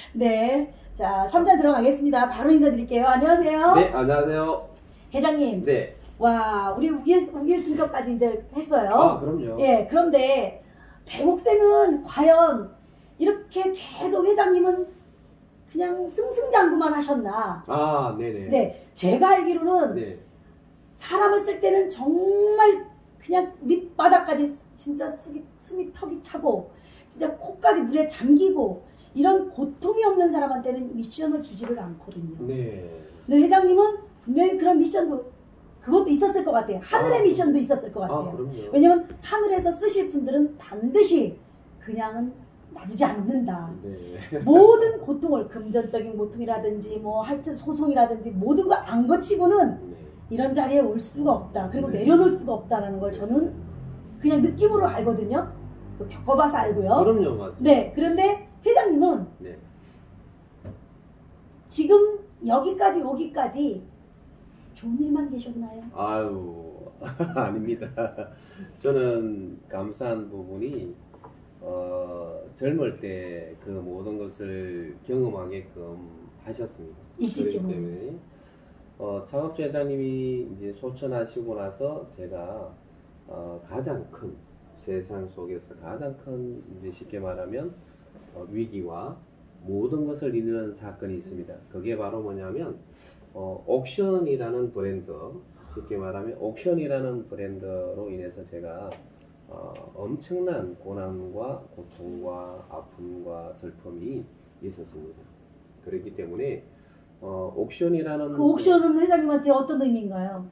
네. 자, 3단 들어가겠습니다. 바로 인사드릴게요. 안녕하세요. 네, 안녕하세요. 회장님. 네. 와, 우리 우길승전까지 이제 했어요. 아, 그럼요. 예, 그런데 백옥생은 과연 이렇게 계속 회장님은 그냥 승승장구만 하셨나? 아, 네네. 네, 제가 알기로는 네. 사람을 쓸 때는 정말 그냥 밑바닥까지 진짜 숨이 턱이 차고 진짜 코까지 물에 잠기고 이런 고통이 없는 사람한테는 미션을 주지를 않거든요. 네. 근데 회장님은 분명히 그런 미션도 그것도 있었을 것 같아요. 하늘의 미션도 있었을 것 같아요. 아, 그럼요. 왜냐면 하늘에서 쓰실 분들은 반드시 그냥은 놔두지 않는다. 네. 모든 고통을 금전적인 고통이라든지 뭐 하여튼 소송이라든지 모든 거 안 거치고는 네. 이런 자리에 올 수가 없다. 그리고 네. 내려놓을 수가 없다라는 걸 저는 그냥 느낌으로 알거든요. 또 겪어봐서 알고요. 그럼요, 맞습니다. 네, 그런데 회장님은 네. 지금 여기까지 오기까지 좋은 일만 계셨나요? 아유, 아닙니다. 저는 감사한 부분이 젊을 때 그 모든 것을 경험하게끔 하셨습니다. 일찍 그렇기 경험. 때문에 창업주 회장님이 이제 소천하시고 나서 제가 가장 큰 세상 속에서 가장 큰 이제 쉽게 말하면 위기와 모든 것을 이루는 사건이 있습니다. 그게 바로 뭐냐면 옥션이라는 브랜드, 쉽게 말하면 옥션이라는 브랜드로 인해서 제가 엄청난 고난과 고통과 아픔과 슬픔이 있었습니다. 그렇기 때문에 옥션이라는 그 옥션은 회장님한테 어떤 의미인가요?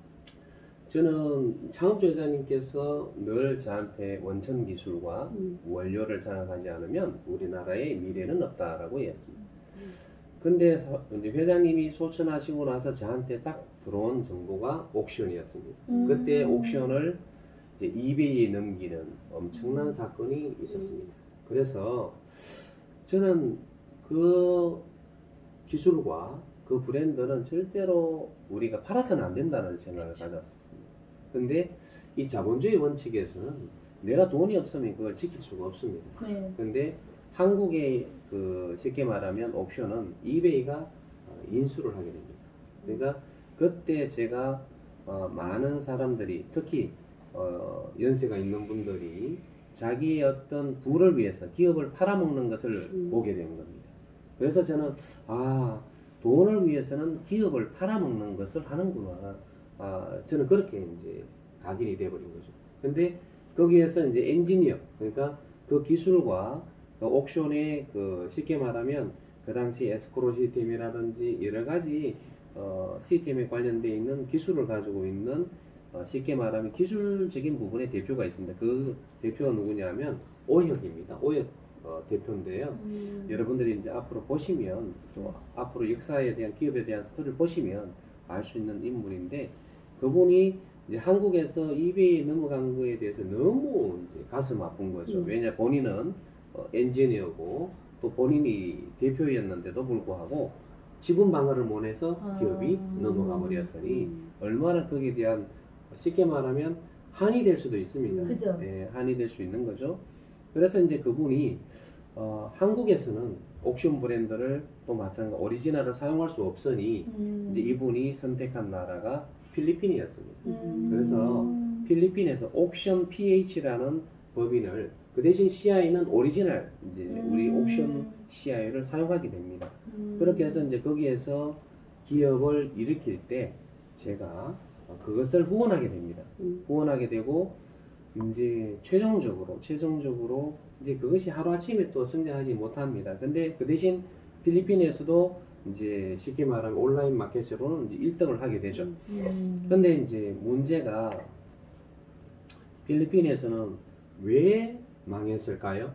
저는 창업주 회장님께서 늘 저한테 원천 기술과 원료를 장악하지 않으면 우리나라의 미래는 없다라고 했습니다. 근데 이제 회장님이 소천하시고 나서 저한테 딱 들어온 정보가 옥션이었습니다. 그때 옥션을 이제 이베이에 넘기는 엄청난 사건이 있었습니다. 그래서 저는 그 기술과 그 브랜드는 절대로 우리가 팔아서는 안 된다는 생각을 가졌습니다. 근데 이 자본주의 원칙에서는 내가 돈이 없으면 그걸 지킬 수가 없습니다. 네. 근데 한국의 그 쉽게 말하면 옥션은 이베이가 인수를 하게 됩니다. 그러니까 그때 제가 많은 사람들이 특히 연세가 있는 분들이 자기의 어떤 부를 위해서 기업을 팔아먹는 것을 보게 된 겁니다. 그래서 저는 돈을 위해서는 기업을 팔아먹는 것을 하는구나. 저는 그렇게 이제 각인이 되어버린 거죠. 근데 거기에서 이제 엔지니어, 그러니까 그 기술과 그 옥션의 그 쉽게 말하면 그 당시 에스크로 시스템이라든지 여러 가지 시스템에 관련되어 있는 기술을 가지고 있는 쉽게 말하면 기술적인 부분의 대표가 있습니다. 그 대표가 누구냐면 오혁입니다. 오혁 대표인데요. 여러분들이 이제 앞으로 보시면 또 앞으로 역사에 대한 기업에 대한 스토리를 보시면 알 수 있는 인물인데 그분이 이제 한국에서 이베이에 넘어간 거에 대해서 너무 이제 가슴 아픈 거죠. 왜냐 본인은 엔지니어고 또 본인이 대표였는데도 불구하고 지분 방어를 못해서 기업이 넘어가 버렸으니 얼마나 거기에 대한 쉽게 말하면 한이 될 수도 있습니다. 그죠. 예, 한이 될 수 있는 거죠. 그래서 이제 그분이 한국에서는 옥션 브랜드를 또 마찬가지 오리지널을 사용할 수 없으니 이제 이분이 선택한 나라가 필리핀이었습니다. 그래서 필리핀에서 옥션 PH라는 법인을 그 대신 CI는 오리지널 이제 우리 옥션 CI를 사용하게 됩니다. 그렇게 해서 이제 거기에서 기업을 일으킬 때 제가 그것을 후원하게 됩니다. 후원하게 되고 이제 최종적으로 이제 그것이 하루아침에 또 성장하지 못합니다. 근데 그 대신 필리핀에서도 이제 쉽게 말하면 온라인 마켓으로는 이제 1등을 하게 되죠. 근데 이제 문제가 필리핀에서는 왜 망했을까요?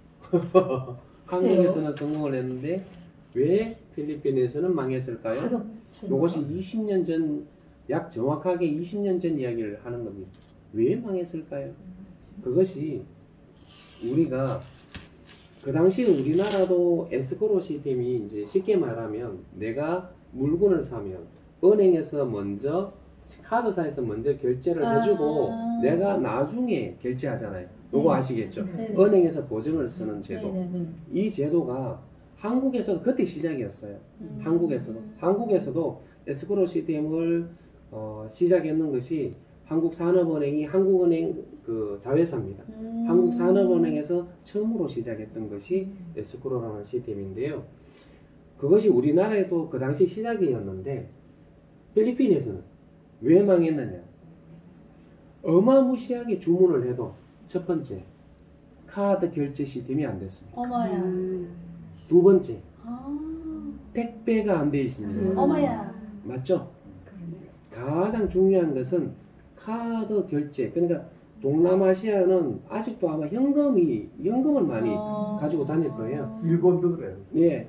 한국에서는 성공을 했는데 왜 필리핀에서는 망했을까요? 이것이 20년 전, 약 정확하게 20년 전 이야기를 하는 겁니다. 왜 망했을까요? 그것이 우리가 그 당시 우리나라도 에스크로 시스템이 이제 쉽게 말하면 내가 물건을 사면 은행에서 먼저 카드사에서 먼저 결제를 해주고 내가 나중에 결제하잖아요. 요거 아시겠죠? 네네. 은행에서 보증을 쓰는 제도. 네네네. 이 제도가 한국에서도 그때 시작이었어요. 한국에서도 에스크로 시스템을 시작했는 것이 한국산업은행이 한국은행 그 자회사입니다. 한국산업은행에서 처음으로 시작했던 것이 에스크로라는 시스템인데요. 그것이 우리나라에도 그 당시 시작이었는데 필리핀에서는 왜 망했느냐? 어마무시하게 주문을 해도 첫 번째 카드 결제 시스템이 안 됐습니다. 어머야. 두 번째 아. 택배가 안 돼 있습니다. 어머야. 맞죠? 가장 중요한 것은 카드 결제. 그러니까 동남아시아는 아직도 아마 현금을 많이 가지고 다닐 거예요. 일본도 그래요. 예,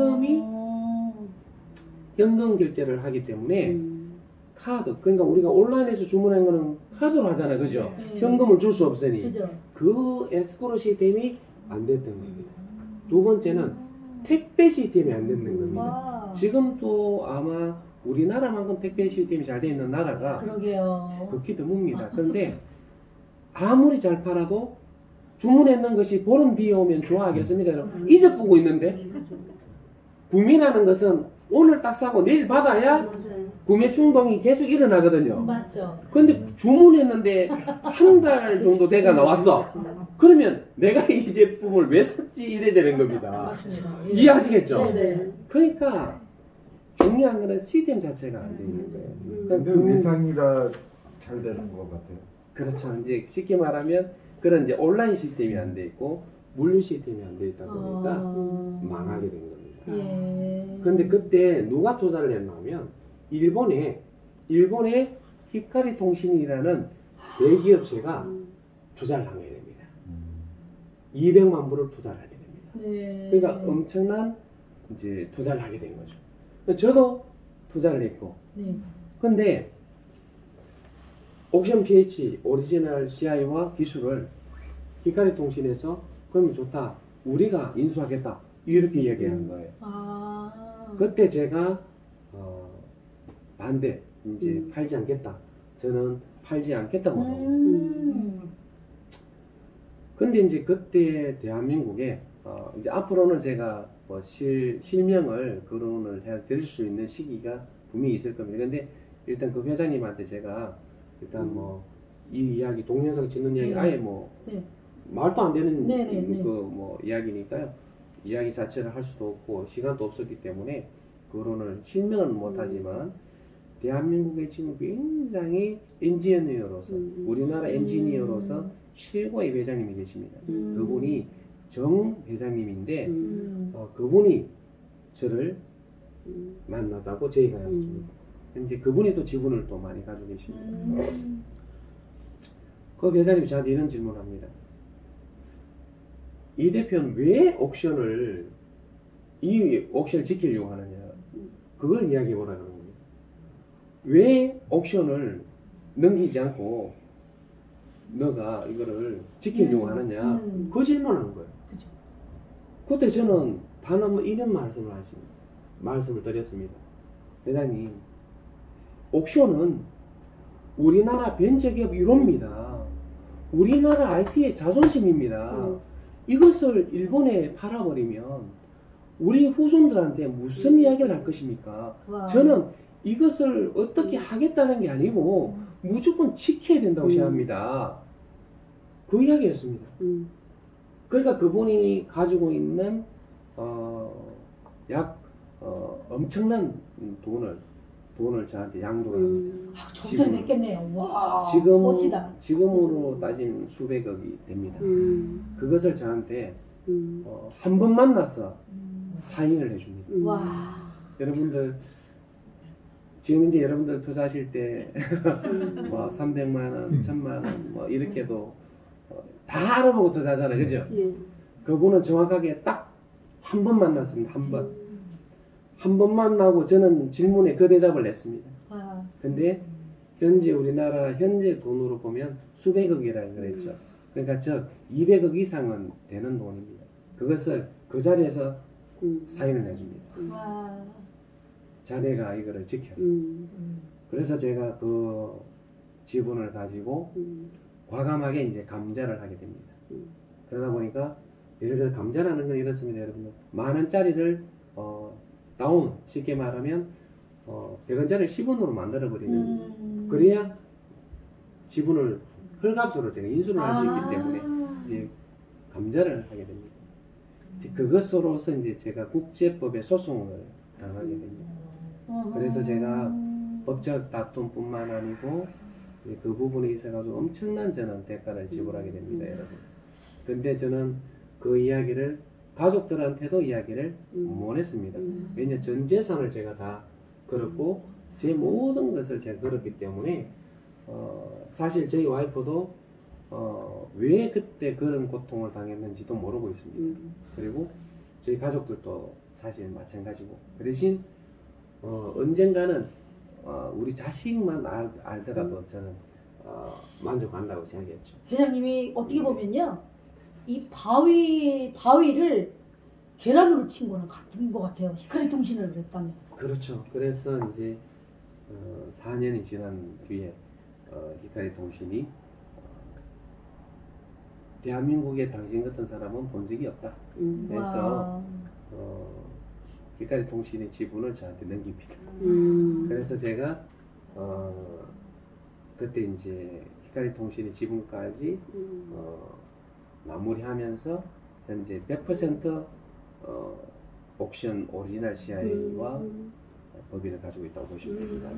현금 결제를 하기 때문에 카드. 그러니까 우리가 온라인에서 주문한 거는 카드로 하잖아요, 그죠? 현금을 줄 수 없으니 그죠. 그 에스크로 시스템이 안 됐던 겁니다. 두 번째는 택배 시스템이 안 됐는 겁니다. 와. 지금도 아마 우리나라만큼 택배 시스템이 잘 되어 있는 나라가 그러게요. 극히 드뭅니다. 그런데 아무리 잘 팔아도 주문했는 것이 보름 뒤에 오면 좋아하겠습니까? 잊어보고 있는데 구매라는 것은 오늘 딱 사고 내일 받아야 구매 충동이 계속 일어나거든요. 맞죠. 근데 주문했는데 한 달 정도 돼가 나왔어. 그러면 내가 이 제품을 왜 샀지 이래 되는 겁니다. 맞습니다. 이해하시겠죠? 네네. 그러니까 중요한 거는 시스템 자체가 안 돼 있는 거예요. 근데 그러니까 위상이라 잘 되는 것 같아요. 그렇죠. 이제 쉽게 말하면 그런 이제 온라인 시스템이 안 돼 있고 물류 시스템이 안 돼 있다 보니까 망하게 된 겁니다. 예. 그런데 그때 누가 투자를 했냐면 일본의 히카리 통신이라는 대기업체가 투자를 하게 됩니다. 200만 불을 투자를 하게 됩니다. 네. 그러니까 엄청난 이제 투자를 하게 된 거죠. 저도 투자를 했고. 네. 근데 옥션 PH 오리지널 CI와 기술을 히카리 통신에서 그러면 좋다. 우리가 인수하겠다. 이렇게 이야기한 거예요. 아. 그때 제가 반대. 이제 팔지 않겠다. 저는 팔지 않겠다고 하고. 근데 이제 그때 대한민국에 이제 앞으로는 제가 뭐 실명을 거론을 해드릴 수 있는 시기가 분명히 있을 겁니다. 근데 일단 그 회장님한테 제가 일단 뭐 이 이야기 동영상 찍는 이야기 아예 뭐 네. 말도 안 되는 네네네. 그 뭐 이야기니까요. 이야기 자체를 할 수도 없고 시간도 없었기 때문에 거론을 실명은 못하지만 대한민국에 지금 굉장히 엔지니어로서 우리나라 엔지니어로서 최고의 회장님이 계십니다. 그분이 정 회장님인데 그분이 저를 만나자고 저희가 했습니다. 이제 그분이 또 지분을 또 많이 가지고 계십니다. 그 회장님이 저한테 이런 질문을 합니다. 이 대표는 왜 이 옥션을 지키려고 하느냐. 그걸 이야기해 보라는 겁니다. 왜 옥션을 넘기지 않고 너가 이거를 지키려고 하느냐. 그 질문을 한 거예요. 그죠. 그때 저는 단 한 번 이런 말씀을 드렸습니다. 회장님, 옥션은 우리나라 벤처기업 1호입니다. 우리나라 IT의 자존심입니다. 이것을 일본에 팔아버리면 우리 후손들한테 무슨 이야기를 할 것입니까? 와. 저는 이것을 어떻게 하겠다는 게 아니고 무조건 지켜야 된다고 생각합니다. 그 이야기였습니다. 그러니까 그분이 가지고 있는 엄청난 돈을 저한테 양도를 합니다. 저부터 냈겠네요. 와. 지금 멋지다. 지금으로 따지면 수백억이 됩니다. 그것을 저한테 한 번 만나서 사인을 해줍니다. 와. 여러분들 지금 이제 여러분들 투자하실 때 뭐 300만 원, 1000만 원 뭐 이렇게도 다 알아보고 투자하잖아요, 그죠? 그분은 정확하게 딱 한 번 만났습니다. 한 번 만나고 저는 질문에 그 대답을 냈습니다. 근데 우리나라 현재 돈으로 보면 수백억이라고 그랬죠. 그러니까 즉 200억 이상은 되는 돈입니다. 그것을 그 자리에서 사인을 해줍니다. 와. 자네가 이거를 지켜. 그래서 제가 그 지분을 가지고 과감하게 이제 감자를 하게 됩니다. 그러다 보니까 예를 들어 감자라는 건 이렇습니다, 여러분들. 10,000원짜리를 다운, 쉽게 말하면 100원짜리 10원으로 만들어 버리는. 그래야 지분을 헐값으로 제가 인수를 할 수 있기 때문에 이제 감자를 하게 됩니다. 이제 그것으로서 이제 제가 국제법에 소송을 당하게 됩니다. 그래서 제가 법적 다툼뿐만 아니고 이제 그 부분에 있어가지고 엄청난 저는 대가를 지불하게 됩니다, 여러분. 근데 저는 그 이야기를 가족들한테도 이야기를 못 했습니다. 왜냐 전 재산을 제가 다 걸었고 제 모든 것을 제가 걸었기 때문에 사실 저희 와이프도 왜 그때 그런 고통을 당했는지도 모르고 있습니다. 그리고 저희 가족들도 사실 마찬가지고 그 대신 언젠가는 우리 자식만 알더라도 저는 만족한다고 생각했죠. 회장님이 어떻게 보면요, 이 바위를 계란으로 친 거랑 같은 것 같아요. 히카리 통신을 그랬다면. 그렇죠. 그래서 이제 4년이 지난 뒤에 히카리 통신이 대한민국에 당신 같은 사람은 본 적이 없다. 그래서 히카리 통신의 지분을 저한테 넘깁니다. 그래서 제가 그때 이제 히카리 통신의 지분까지 마무리하면서 현재 100% 옵션 오리지널 CI와 법인을 가지고 있다고 보시면 됩니다.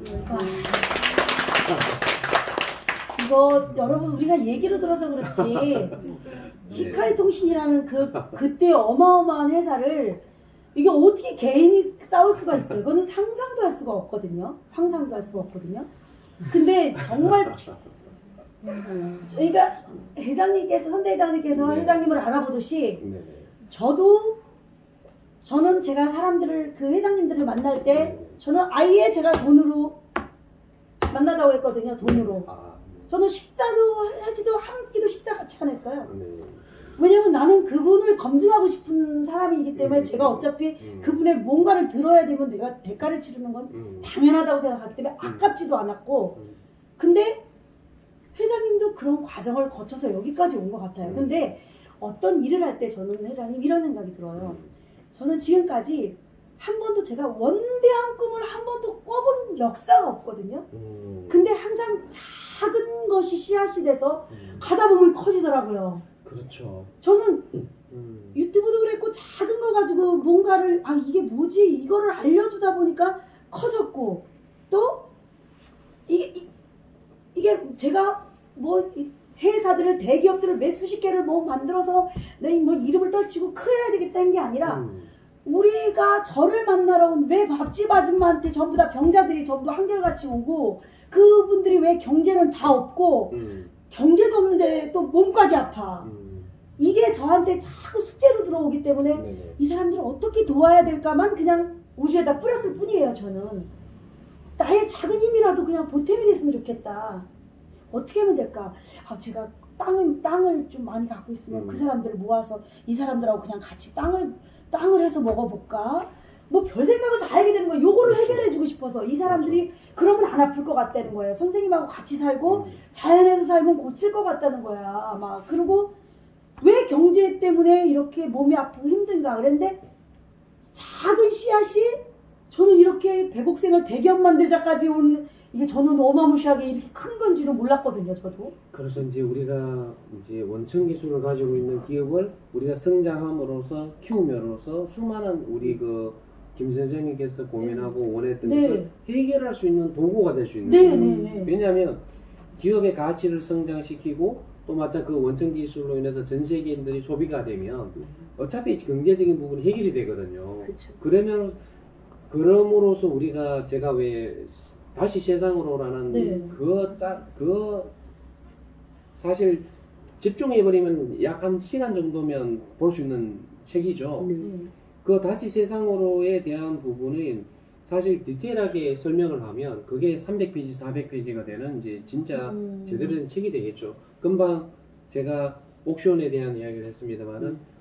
이거 여러분 우리가 얘기로 들어서 그렇지 히카리 통신이라는 그때 어마어마한 회사를 이게 어떻게 개인이 싸울 수가 있어요? 이거는 상상도 할 수가 없거든요. 상상도 할 수가 없거든요. 근데 정말 그러니까 회장님께서 선대 회장님께서 네. 회장님을 알아보듯이 네네. 저는 제가 사람들을 그 회장님들을 만날 때 네네. 저는 아예 제가 돈으로 만나자고 했거든요. 돈으로. 저는 식사도 하지도 한 끼도 식사 같이 안 했어요. 네. 왜냐면 나는 그분을 검증하고 싶은 사람이기 때문에 제가 어차피 그분의 뭔가를 들어야 되면 내가 대가를 치르는 건 당연하다고 생각하기 때문에 아깝지도 않았고, 근데 회장님도 그런 과정을 거쳐서 여기까지 온 것 같아요. 근데 어떤 일을 할 때 저는 회장님 이런 생각이 들어요. 저는 지금까지 한 번도 제가 원대한 꿈을 한 번도 꿔본 역사가 없거든요. 근데 항상 작은 것이 씨앗이 돼서 가다 보면 커지더라고요. 그렇죠. 저는 유튜브도 그랬고 작은 거 가지고 뭔가를 이게 뭐지 이거를 알려주다 보니까 커졌고, 또 이게 제가 뭐 회사들을 대기업들을 몇 수십 개를 뭐 만들어서 내 뭐 이름을 떨치고 커야 되겠다는 게 아니라 우리가 저를 만나러 온 왜 밥집 아줌마한테 전부 다 병자들이 전부 한결같이 오고 그분들이 왜 경제는 다 없고 경제도 없는데 또 몸까지 아파. 이게 저한테 자꾸 숙제로 들어오기 때문에 네네. 이 사람들을 어떻게 도와야 될까만 그냥 우주에다 뿌렸을 뿐이에요. 저는 나의 작은 힘이라도 그냥 보탬이 됐으면 좋겠다. 어떻게 하면 될까? 제가 땅을 좀 많이 갖고 있으면 그 사람들을 모아서 이 사람들하고 그냥 같이 땅을 해서 먹어볼까? 뭐 별 생각을 다 하게 되는 거예요. 요거를 해결해주고 싶어서. 이 사람들이 그러면 안 아플 것 같다는 거예요. 선생님하고 같이 살고 자연에서 살면 고칠 것 같다는 거야. 막 그리고 왜 경제 때문에 이렇게 몸이 아프고 힘든가 그랬는데 작은 씨앗이 저는 이렇게 배복생을 대기업 만들자까지 온 이게 저는 어마무시하게 이렇게 큰 건지는 몰랐거든요. 저도. 그래서 이제 우리가 이제 원천 기술을 가지고 있는 기업을 우리가 성장함으로써 키우면로써 수많은 우리 그 김 선생님께서 고민하고 원했던 것을 해결할 수 있는 도구가 될 수 있는 거예요. 왜냐하면 기업의 가치를 성장시키고 또 마찬 그 원천 기술로 인해서 전 세계인들이 소비가 되면 어차피 경제적인 부분이 해결이 되거든요. 그러면 그럼으로써 우리가 제가 왜 다시 세상으로라는 그 사실 집중해버리면 약 한 시간 정도면 볼 수 있는 책이죠. 그 다시 세상으로에 대한 부분은 사실 디테일하게 설명을 하면 그게 300페이지, 400페이지가 되는 이제 진짜 제대로 된 책이 되겠죠. 금방 제가 옥션에 대한 이야기를 했습니다만은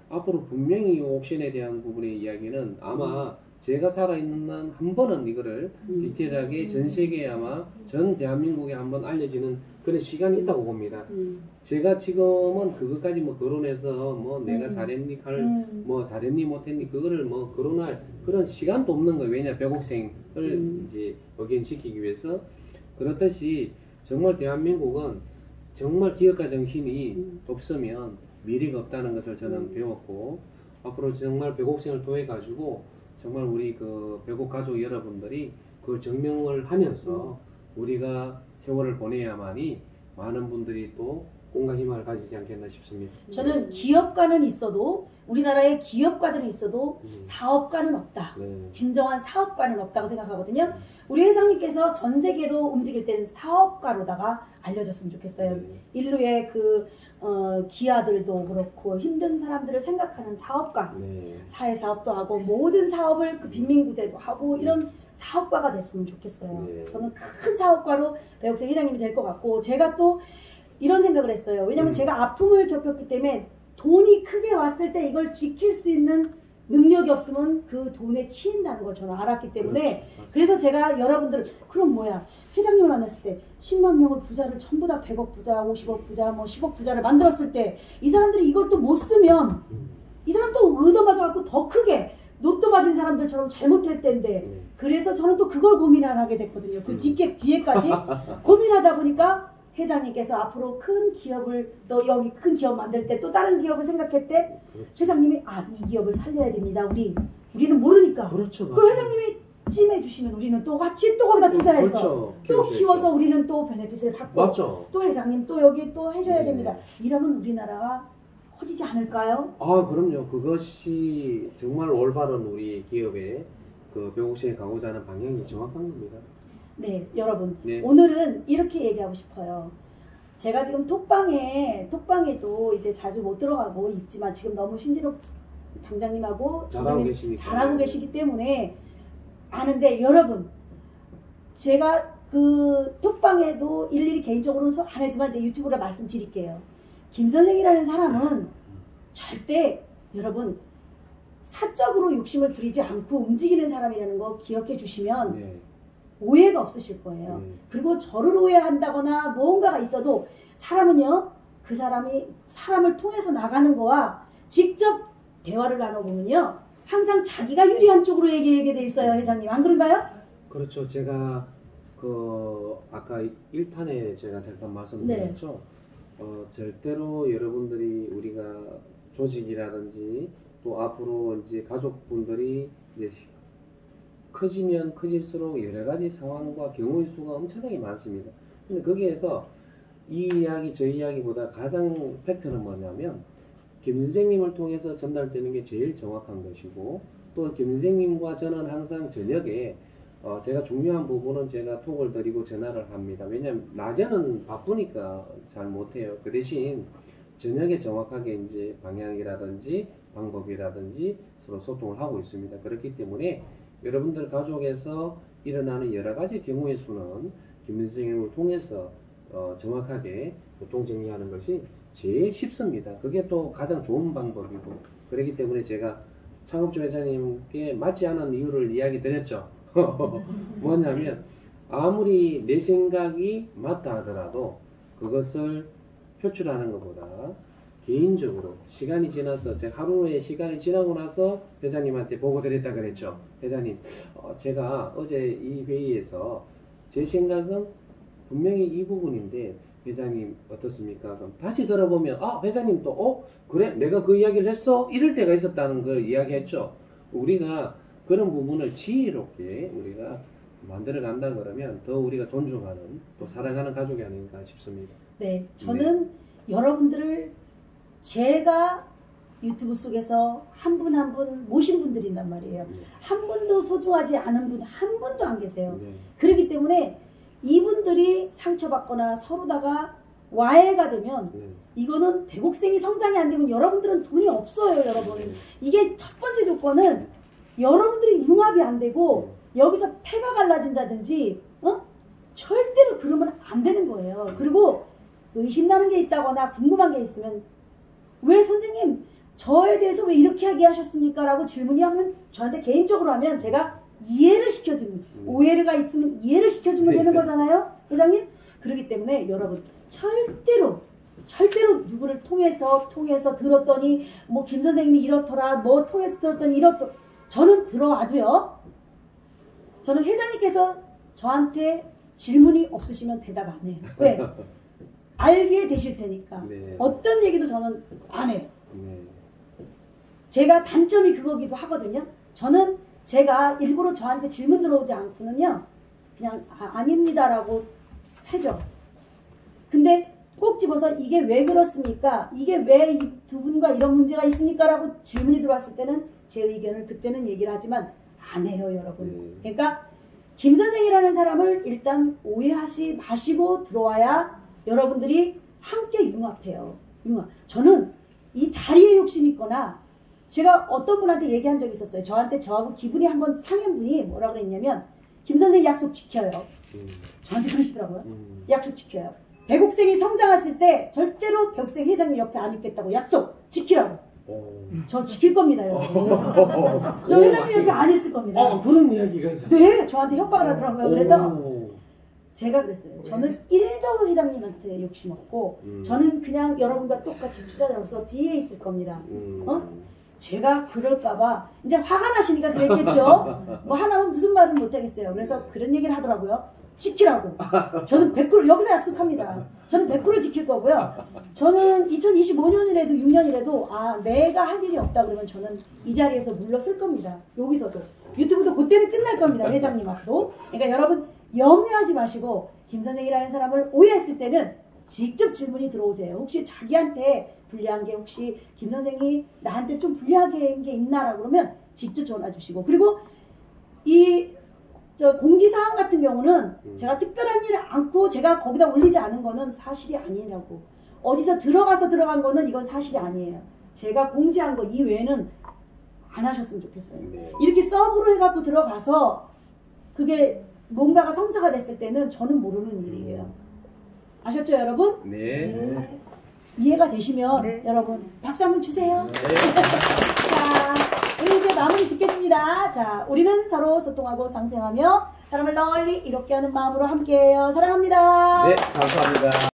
앞으로 분명히 이 옥션에 대한 부분의 이야기는 아마 제가 살아있는 한 번은 이거를 디테일하게 전 세계에 아마 전 대한민국에 한번 알려지는 그런 시간이 있다고 봅니다. 제가 지금은 그것까지 뭐 거론해서 뭐 내가 잘했니 뭐 잘했니 못했니 그거를 뭐 거론할 그런 시간도 없는 거예요. 왜냐 백옥생을 이제 억연시키기 위해서. 그렇듯이 정말 대한민국은 정말 기업가 정신이 없으면 미래가 없다는 것을 저는 배웠고, 앞으로 정말 백옥생을 통해 가지고 정말 우리 그 백옥 가족 여러분들이 그걸 증명을 하면서 우리가 세월을 보내야만이 많은 분들이 또 꿈과 희망을 가지지 않겠나 싶습니다. 저는 기업가는 있어도 우리나라에 기업가들은 있어도 사업가는 없다. 네. 진정한 사업가는 없다고 생각하거든요. 우리 회장님께서 전 세계로 움직일 때는 사업가로다가 알려졌으면 좋겠어요. 네. 인류의 기아들도 그렇고 힘든 사람들을 생각하는 사업가, 네. 사회사업도 하고 모든 사업을 그 빈민구제도 하고 이런 사업가가 됐으면 좋겠어요. 네. 저는 큰 사업가로 백옥생 회장님이 될 것 같고, 제가 또 이런 생각을 했어요. 왜냐면 제가 아픔을 겪었기 때문에 돈이 크게 왔을 때 이걸 지킬 수 있는 능력이 없으면 그 돈에 치인다는 걸 저는 알았기 때문에, 그렇죠. 그래서 제가 여러분들, 그럼 뭐야, 회장님을 만났을 때 10만 명을 부자를 전부 다 100억 부자, 50억 부자, 뭐 10억 부자를 만들었을 때 이 사람들이 이걸 또 못 쓰면 이 사람 또 의도 맞아갖고 더 크게 로또 맞은 사람들처럼 잘못할 텐데, 그래서 저는 또 그걸 고민하게 됐거든요. 그 뒤에까지 고민하다 보니까 회장님께서 앞으로 큰 기업을, 너 여기 큰 기업 만들 때 또 다른 기업을 생각했대. 회장님이 이 기업을 살려야 됩니다. 우리는 모르니까. 그렇죠. 그 회장님이 찜해 주시면 우리는 또 같이 또 거기다 투자해서 그렇죠. 또 키워서 우리는 또 베네핏을 받고, 맞죠. 또 회장님 또 여기 또 해줘야 네. 됩니다. 이러면 우리나라가 커지지 않을까요? 그럼요. 그것이 정말 올바른 우리 기업의 그 백옥생에 가고자 하는 방향이 정확한 겁니다. 네, 여러분. 네. 오늘은 이렇게 얘기하고 싶어요. 제가 지금 톡방에도 이제 자주 못 들어가고 있지만 지금 너무 신진욱 방장님하고 잘하고 계시기 때문에 아는데, 여러분, 제가 그 톡방에도 일일이 개인적으로는 안 하지만 유튜브로 말씀드릴게요. 김 선생이라는 사람은 절대, 여러분, 사적으로 욕심을 부리지 않고 움직이는 사람이라는 거 기억해 주시면 네. 오해가 없으실 거예요. 그리고 저를 오해한다거나 뭔가가 있어도 사람은요, 그 사람이 사람을 통해서 나가는 거와 직접 대화를 나눠보면요, 항상 자기가 유리한 쪽으로 얘기하게 돼 있어요. 회장님, 안 그런가요? 그렇죠. 제가 아까 1탄에 제가 잠깐 말씀드렸죠. 절대로 여러분들이 우리가 조직이라든지 또 앞으로 이제 가족분들이 이제 커지면 커질수록 여러 가지 상황과 경우의 수가 엄청나게 많습니다. 근데 거기에서 이 이야기, 저 이야기보다 가장 팩트는 뭐냐면, 김 선생님을 통해서 전달되는 게 제일 정확한 것이고, 또 김 선생님과 저는 항상 저녁에 제가 중요한 부분은 제가 톡을 드리고 전화를 합니다. 왜냐면 낮에는 바쁘니까 잘 못해요. 그 대신 저녁에 정확하게 이제 방향이라든지 방법이라든지 서로 소통을 하고 있습니다. 그렇기 때문에 여러분들 가족에서 일어나는 여러 가지 경우의 수는 김 선생님을 통해서 정확하게 교통 정리하는 것이 제일 쉽습니다. 그게 또 가장 좋은 방법이고, 그렇기 때문에 제가 창업주 회장님께 맞지 않은 이유를 이야기 드렸죠. 뭐냐면, 아무리 내 생각이 맞다 하더라도 그것을 표출하는 것보다 개인적으로 시간이 지나서, 제가 하루의 시간이 지나고 나서 회장님한테 보고 드렸다 그랬죠. 회장님, 제가 어제 이 회의에서 제 생각은 분명히 이 부분인데 회장님 어떻습니까? 그럼 다시 들어보면 회장님 또 그래? 내가 그 이야기를 했어? 이럴 때가 있었다는 걸 이야기했죠. 우리가 그런 부분을 지혜롭게 우리가 만들어 간다 그러면 더 우리가 존중하는, 또 사랑하는 가족이 아닌가 싶습니다. 네, 저는 여러분들을 제가 유튜브 속에서 한 분 한 분 모신 분들인단 말이에요. 한 분도 소중하지 않은 분 한 분도 안 계세요. 그렇기 때문에 이분들이 상처받거나 서로다가 와해가 되면 이거는 백옥생이 성장이 안 되면 여러분들은 돈이 없어요. 여러분, 이게 첫 번째 조건은 여러분들이 융합이 안 되고 여기서 패가 갈라진다든지 절대로 그러면 안 되는 거예요. 그리고 의심나는 게 있다거나 궁금한 게 있으면, 왜 선생님 저에 대해서 왜 이렇게 얘기하셨습니까? 라고 질문이 하면 저한테 개인적으로 하면 제가 이해를 시켜주는 오해가 있으면 이해를 시켜주면 되는 거잖아요. 회장님? 그렇기 때문에 여러분 절대로 누구를 통해서 들었더니 뭐 김 선생님이 이렇더라 뭐 통해서 들었더니 이렇더라 저는 들어와도요. 저는 회장님께서 저한테 질문이 없으시면 대답 안 해요. 왜? 알게 되실 테니까. 네. 어떤 얘기도 저는 안 해요. 네. 제가 단점이 그거기도 하거든요. 저는 제가 일부러 저한테 질문 들어오지 않고는요. 그냥 아닙니다라고 해줘. 근데 꼭 집어서 이게 왜 그렇습니까? 이게 왜 이 두 분과 이런 문제가 있습니까? 라고 질문이 들어왔을 때는 제 의견을 그때는 얘기를 하지만 안 해요, 여러분. 그러니까 김 선생이라는 사람을 일단 오해하지 마시고 들어와야 여러분들이 함께 융합해요. 저는 이 자리에 욕심이 있거나 제가 어떤 분한테 얘기한 적이 있었어요. 저하고 기분이 한번 상한 분이 뭐라 그랬냐면 김 선생 약속 지켜요. 저한테 그러시더라고요. 약속 지켜요. 대곡생이 성장했을 때 절대로 벽생 회장님 옆에 안 있겠다고 약속 지키라고. 저 지킬 겁니다, 여러분. 저 회장님 옆에 안 있을 겁니다. 그런 이야기가 있어요. 네, 저한테 협박을 하더라고요. 그래서 제가 그랬어요. 저는 1도 회장님한테 욕심 없고 저는 그냥 여러분과 똑같이 투자자로서 뒤에 있을 겁니다. 제가 그럴까봐 이제 화가 나시니까 그랬겠죠. 뭐 하나면 무슨 말은 못하겠어요. 그래서 그런 얘기를 하더라고요. 지키라고. 저는 100% 여기서 약속합니다. 저는 100% 지킬 거고요. 저는 2025년이라도 6년이라도 내가 할 일이 없다 그러면 저는 이 자리에서 물러설 겁니다. 여기서도. 유튜브도 그때는 끝날 겁니다. 회장님하고. 그러니까 여러분 염려하지 마시고 김 선생이라는 사람을 오해했을 때는 직접 질문이 들어오세요. 혹시 자기한테 불리한 게 혹시 김 선생이 나한테 좀 불리하게 한 게 있나라고 그러면 직접 전화 주시고 그리고 저 공지사항 같은 경우는 제가 특별한 일을 않고 제가 거기다 올리지 않은 거는 사실이 아니라고. 어디서 들어간 거는 이건 사실이 아니에요. 제가 공지한 거 이외에는 안 하셨으면 좋겠어요. 네. 이렇게 서브로 해갖고 들어가서 그게 뭔가가 성사가 됐을 때는 저는 모르는 일이에요. 아셨죠, 여러분? 네. 이해가 되시면 네. 여러분 박수 한번 주세요. 네. 자, 우리 이제 마무리 짓겠습니다. 자, 우리는 서로 소통하고 상생하며 사람을 널리 이롭게 하는 마음으로 함께해요. 사랑합니다. 네, 감사합니다.